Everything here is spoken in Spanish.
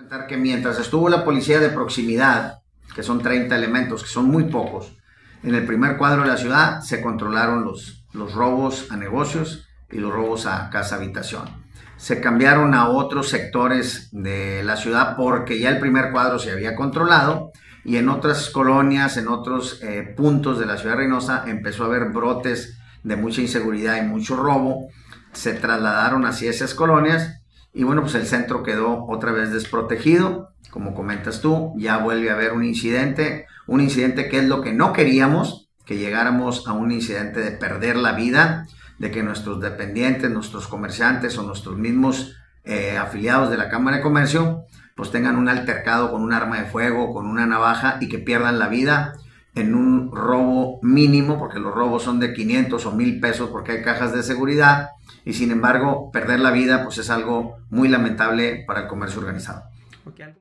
Comentar que mientras estuvo la policía de proximidad, que son 30 elementos, que son muy pocos, en el primer cuadro de la ciudad se controlaron los robos a negocios y los robos a casa-habitación. Se cambiaron a otros sectores de la ciudad porque ya el primer cuadro se había controlado, y en otras colonias, en otros puntos de la ciudad de Reynosa empezó a haber brotes de mucha inseguridad y mucho robo. Se trasladaron hacia esas colonias y bueno, pues el centro quedó otra vez desprotegido. Como comentas tú, ya vuelve a haber un incidente que es lo que no queríamos, que llegáramos a un incidente de perder la vida, de que nuestros dependientes, nuestros comerciantes o nuestros mismos afiliados de la Cámara de Comercio pues tengan un altercado con un arma de fuego, con una navaja, y que pierdan la vida en un robo mínimo, porque los robos son de 500 o 1000 pesos porque hay cajas de seguridad, y sin embargo perder la vida pues es algo muy lamentable para el comercio organizado.